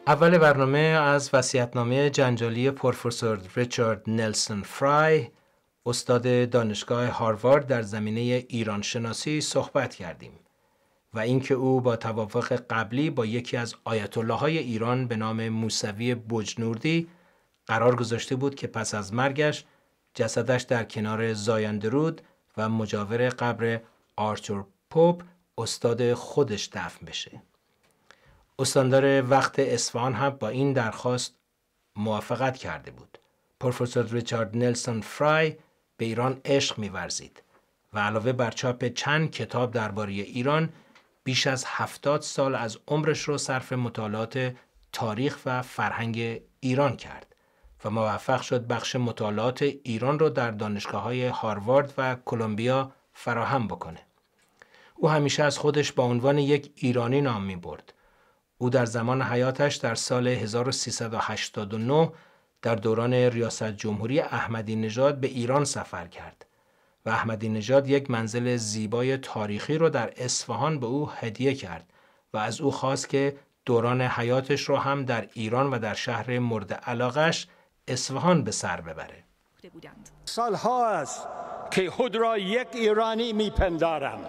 اول برنامه از وصیت‌نامه جنجالی پرفسور ریچارد نلسون فرای، استاد دانشگاه هاروارد در زمینه ایران شناسی صحبت کردیم و اینکه او با توافق قبلی با یکی از آیت الله‌های ایران به نام موسوی بجنوردی قرار گذاشته بود که پس از مرگش جسدش در کنار زاینده‌رود و مجاور قبر آرتور پوپ استاد خودش دفن بشه. استاندار وقت اصفهان هم با این درخواست موافقت کرده بود. پرفسور ریچارد نلسون فرای به ایران عشق می‌ورزید و علاوه بر چاپ چند کتاب درباره ایران، بیش از 70 سال از عمرش رو صرف مطالعات تاریخ و فرهنگ ایران کرد و موفق شد بخش مطالعات ایران رو در دانشگاه‌های هاروارد و کلمبیا فراهم بکنه. او همیشه از خودش با عنوان یک ایرانی نام می‌برد. او در زمان حیاتش در سال 1389 در دوران ریاست جمهوری احمدی نژاد به ایران سفر کرد و احمدی نژاد یک منزل زیبای تاریخی رو در اصفهان به او هدیه کرد و از او خواست که دوران حیاتش رو هم در ایران و در شهر مورد علاقش اصفهان به سر ببره. سالها است که خود را یک ایرانی میپندارم.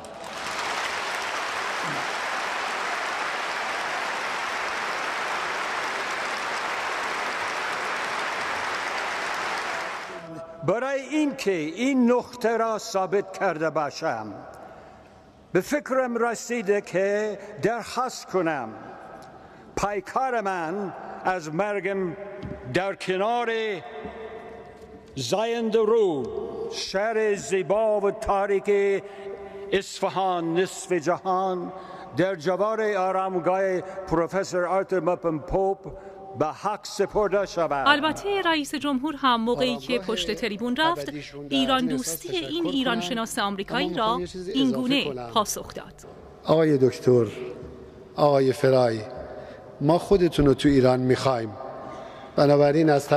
برای اینکه این نقطه را ثابت کرده باشم، به فکرم رسیده که درخواست کنم پیکار من از مرگم در کنار زاینده‌رود، شهر زیبا و تاریک اصفهان نصف جهان، در جوار آرامگاه پروفسور آرتور پوپ به حق سپرده شود. البته رئیس جمهور هم موقعی که پشت تریبون رفت، ایران دوستی این ایران شناس آمریکایی را این گونه پاسخ داد: آقای دکتر، آقای فرای، ما خودتون رو تو ایران میخوایم، بنابراین از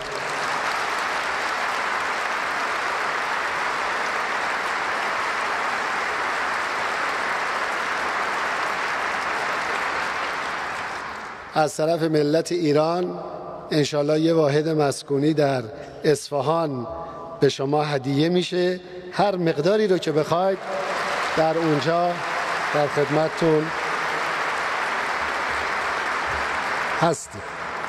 طرف ملت ایران انشالله یه واحد مسکونی در اصفهان به شما هدیه میشه. هر مقداری رو که بخواید در اونجا در خدمتتون هستیم.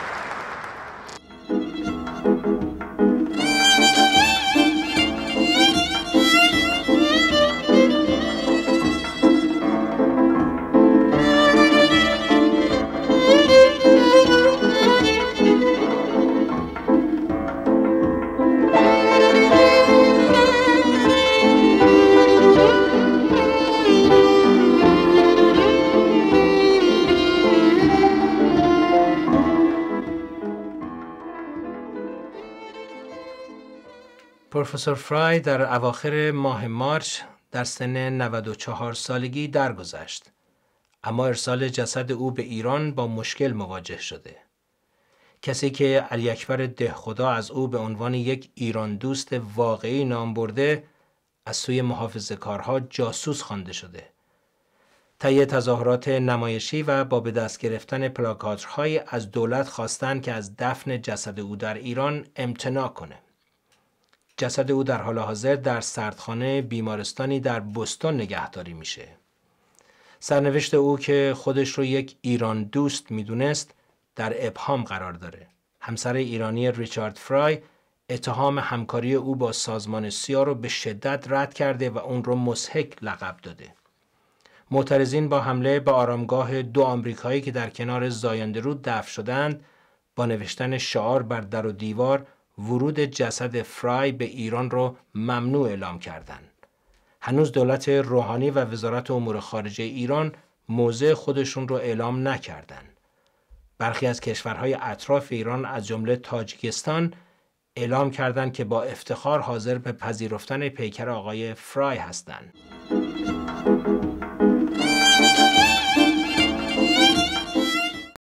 پرفسور فرای در اواخر ماه مارس در سن 94 سالگی درگذشت، اما ارسال جسد او به ایران با مشکل مواجه شده. کسی که علی اکبر دهخدا از او به عنوان یک ایران دوست واقعی نام برده، از سوی محافظه‌کارها جاسوس خوانده شده. طی تظاهرات نمایشی و با به دست گرفتن پلاکارت‌های از دولت خواستند که از دفن جسد او در ایران امتناع کنه. جسد او در حال حاضر در سردخانه بیمارستانی در بوستون نگهداری میشه. سرنوشت او که خودش رو یک ایران دوست میدونست در ابهام قرار داره. همسر ایرانی ریچارد فرای اتهام همکاری او با سازمان سیا رو به شدت رد کرده و اون رو مضحک لقب داده. معترضین با حمله به آرامگاه 2 آمریکایی که در کنار زاینده‌رود دفن شدند، با نوشتن شعار بر در و دیوار ورود جسد فرای به ایران رو ممنوع اعلام کردند. هنوز دولت روحانی و وزارت امور خارجه ایران موضع خودشون رو اعلام نکردند. برخی از کشورهای اطراف ایران از جمله تاجیکستان اعلام کردند که با افتخار حاضر به پذیرفتن پیکر آقای فرای هستند.